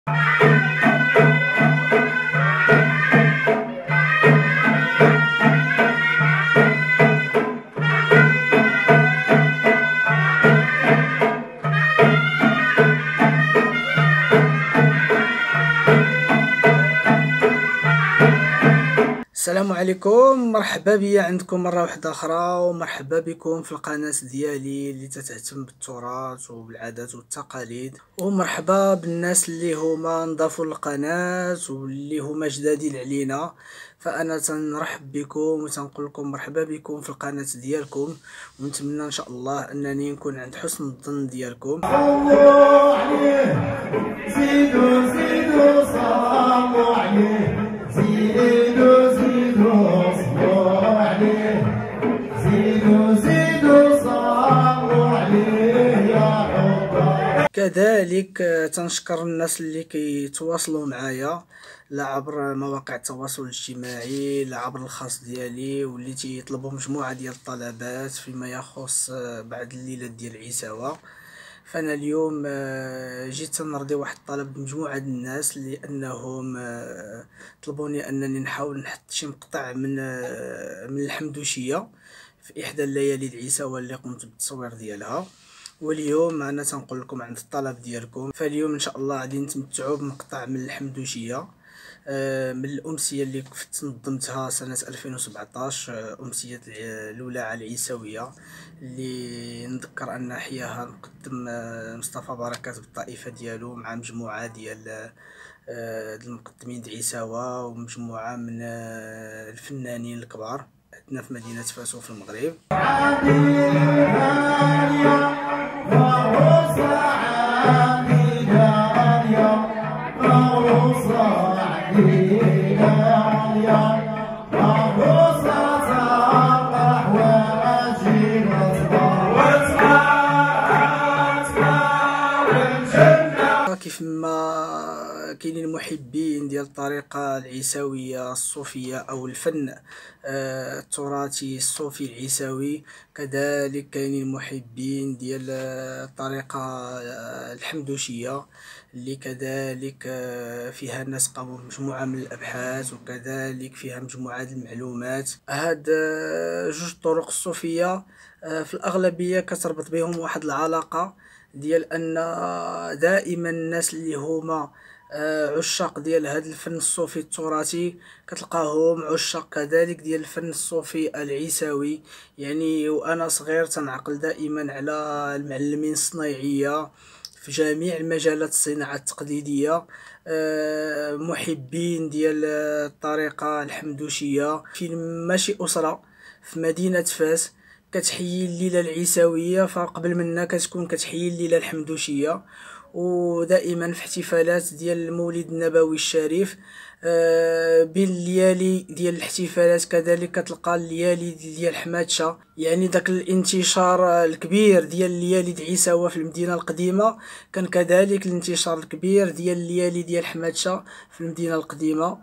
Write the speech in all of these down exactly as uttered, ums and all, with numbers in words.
السلام عليكم، مرحبا بيا عندكم مره واحده اخرى، ومرحبا بكم في القناه ديالي اللي تتهتم بالتراث وبالعادات والتقاليد. ومرحبا بالناس اللي هما نضافوا للقناه واللي هما جدادين علينا. فانا تنرحب بكم وتنقول لكم مرحبا بكم في القناه ديالكم، ونتمنى ان شاء الله انني نكون عند حسن الظن ديالكم. صلوا عليه زيدوا زيدوا صلوا عليه زيدوا زيدوا صلوا عليه زيدوا زيدوا صلوا عليه يا حبا. كذلك تنشكر الناس اللي كيتواصلوا معايا، لا عبر مواقع التواصل الاجتماعي لا عبر الخاص ديالي، واللي تيطلبوا مجموعه ديال الطلبات فيما يخص بعض الليلات ديال عيساوه. فانا اليوم جيت نرضي واحد الطلب مجموعه ديال الناس لانهم طلبوني انني نحاول نحط شي مقطع من من الحمدوشيه في احدى الليالي العيساوه اللي قمت بالتصوير ديالها. واليوم انا تنقول لكم عند الطلب ديالكم، فاليوم ان شاء الله غادي نتمتعوا بمقطع من الحمدوشيه من الامسيه اللي كنت نظمتها سنه ألفين وسبعطاش، امسيه الولاعه العيساويه اللي نذكر ان حياها المقدم مصطفى بركات بالطائفه ديالو مع مجموعه ديال المقدمين د عيساوه ومجموعه من الفنانين الكبار عندنا في مدينه فاسو في المغرب. كيف ما كاينين محبين ديال الطريقه العيساويه الصوفيه او الفن التراثي الصوفي العيساوي، كذلك كاينين محبين ديال الطريقه الحمدوشيه اللي كذلك فيها ناس قاموا بمجموعه من الابحاث وكذلك فيها مجموعه من المعلومات. هاد جوج طرق الصوفيه في الاغلبيه كتربط بهم واحد العلاقه ديال ان دائما الناس اللي هما عشاق ديال هذا الفن الصوفي التراثي كتلقاهم عشاق كذلك ديال الفن الصوفي العيساوي. يعني وانا صغير تنعقل دائما على المعلمين الصنايعيه في جميع المجالات الصناعه التقليديه، محبين ديال الطريقه الحمدوشيه. في ماشي اسره في مدينه فاس كتحيي الليله العيساويه، فقبل منا كتكون كتحيي الليله الحمدوشيه. ودائما في احتفالات ديال المولد النبوي الشريف بين الليالي ديال الاحتفالات كذلك كتلقى الليالي ديال حمادشه، يعني داك الانتشار الكبير ديال الليالي د عيساوه في المدينه القديمه كان كذلك الانتشار الكبير ديال الليالي ديال حمادشه في المدينه القديمه.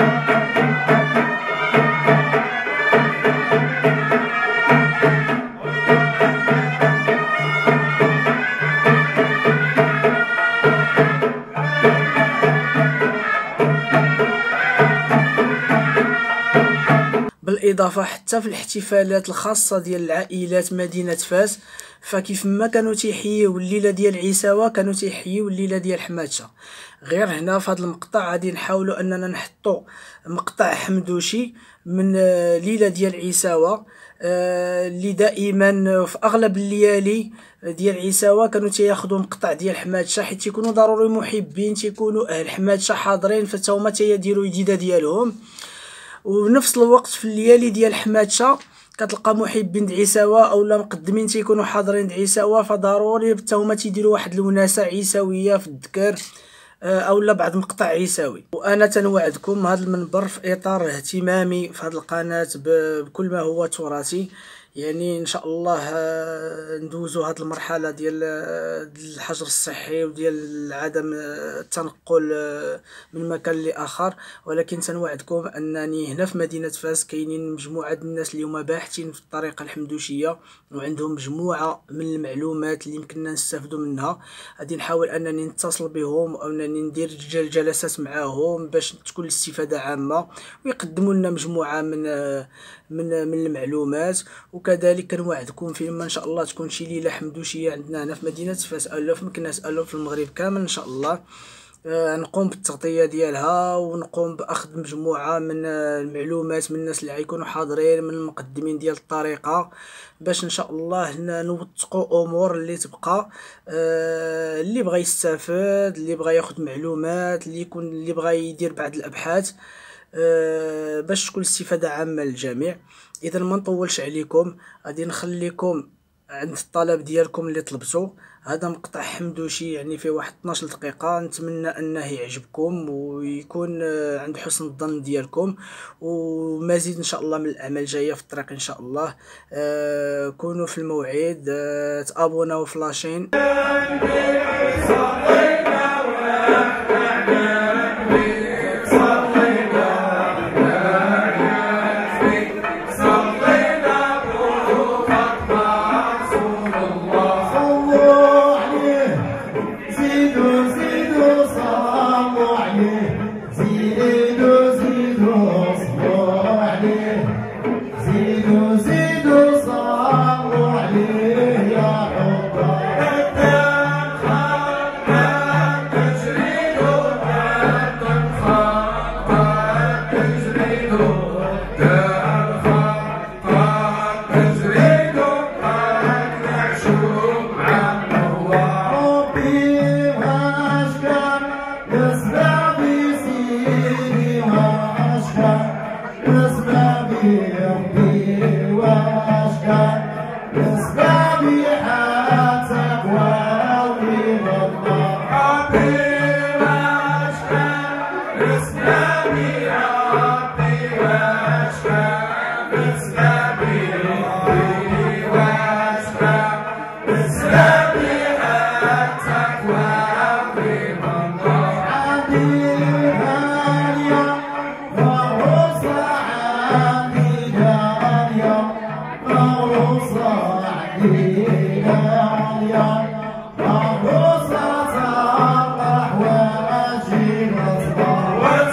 بالإضافة حتى في الاحتفالات الخاصة ديال العائلات مدينة فاس، فكيف ما كانوا تيحييو الليلة ديال عيساوة كانوا تيحييو الليلة ديال حمادشة. غير هنا في هذا المقطع غادي نحاولوا اننا نحطوا مقطع حمدوشي من ليلة ديال عيساوة اللي دائما في اغلب الليالي ديال عيساوة كانوا تياخذوا مقطع ديال حمادشة، حيت تيكونوا ضروري محبين تيكونوا اهل حمادشة حاضرين فتا هما تيديروا الجديده ديالهم. ونفس الوقت في الليالي ديال حمادشة كتلقى محبين د عيساوة اولا مقدمين تيكونوا حاضرين د عيساوة، فضروري حتى هما تيديروا واحد الوناسه عيساويه في الذكر اولا بعض مقطع عيساوي. وانا تنوعدكم هذا المنبر في اطار اهتمامي في هذه القناه بكل ما هو تراثي، يعني ان شاء الله ندوزو هاد المرحله ديال الحجر الصحي وديال عدم التنقل من مكان لاخر. ولكن تنوعدكم انني هنا في مدينه فاس كاينين مجموعه الناس اللي هما باحثين في الطريقه الحمدوشيه وعندهم مجموعه من المعلومات اللي يمكننا نستافدوا منها. غادي نحاول انني نتصل بهم او انني ندير جلسات معاهم باش تكون الاستفاده عامه ويقدموا لنا مجموعه من من من المعلومات. وكذلك كنوعدكم فيما ان شاء الله تكون شي ليله حمدوشيه عندنا هنا في مدينه فاس او في مكان نسالو في المغرب كامل ان شاء الله. آه نقوم بالتغطيه ديالها ونقوم باخذ مجموعه من المعلومات من الناس اللي غيكونوا حاضرين من المقدمين ديال الطريقه باش ان شاء الله نوثقوا امور اللي تبقى. آه اللي بغى يستافد اللي بغى ياخذ معلومات اللي يكون اللي بغى يدير بعض الابحاث أه باش تكون استفاده عامه للجميع. اذا ما نطولش عليكم غادي نخليكم عند الطلب ديالكم اللي طلبتو. هذا مقطع حمدوشي يعني فيه واحد اثناش دقيقه، نتمنى انه يعجبكم ويكون عند حسن الظن ديالكم ومزيد ان شاء الله من الاعمال جايه في الطريق ان شاء الله. أه كونوا في الموعد، أه تابوناو فلاشين. Yeah.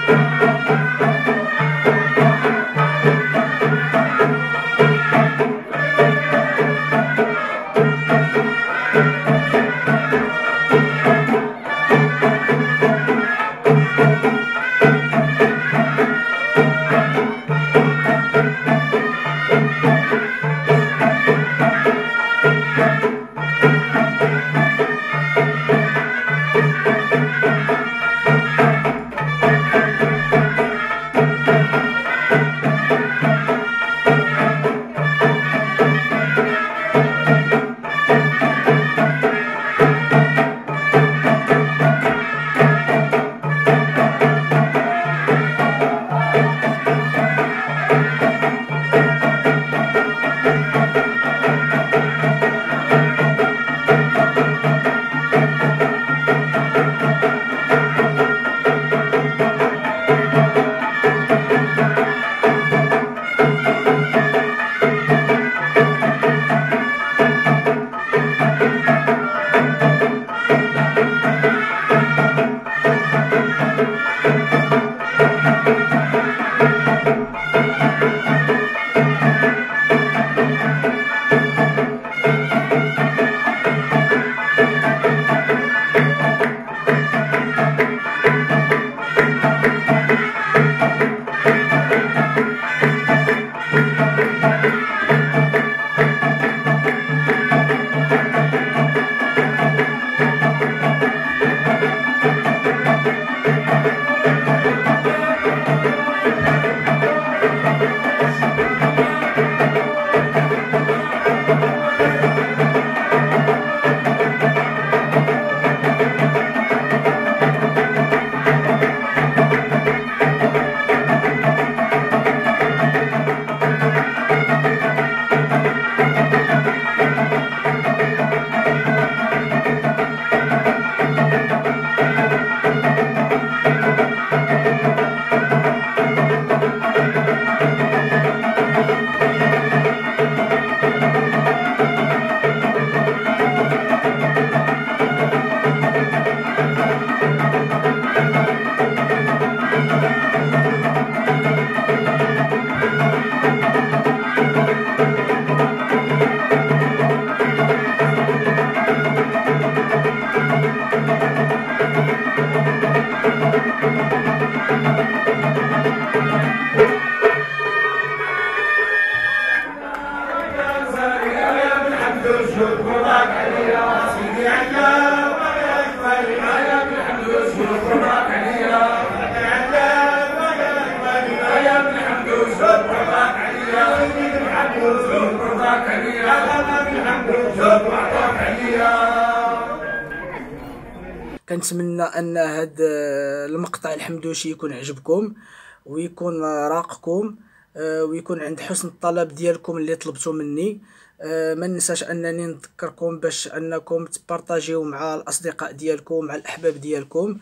كنتمنى ان هذا المقطع الحمدوشي يكون عجبكم ويكون راقكم ويكون عند حسن الطلب ديالكم اللي طلبتوا مني. ما ننساش انني نذكركم باش انكم تبارطاجيو مع الاصدقاء ديالكم مع الاحباب ديالكم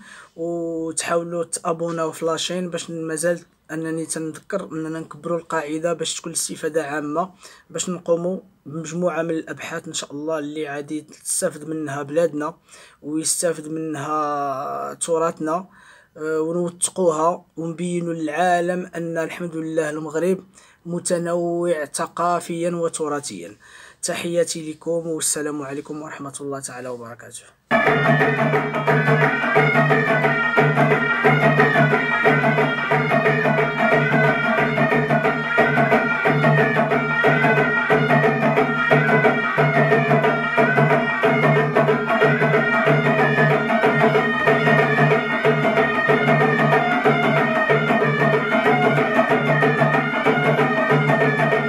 وتحاولوا تابوناو في لاشين باش مازال انني تنذكر اننا نكبروا القاعده باش تكون الاستفاده عامه، باش نقوموا بمجموعه من الابحاث ان شاء الله اللي غادي تستافد منها بلادنا ويستافد منها تراثنا، ونوثقوها ونبينوا للعالم ان الحمد لله المغرب متنوع ثقافيا وتراثيا. تحياتي لكم والسلام عليكم ورحمه الله تعالى وبركاته.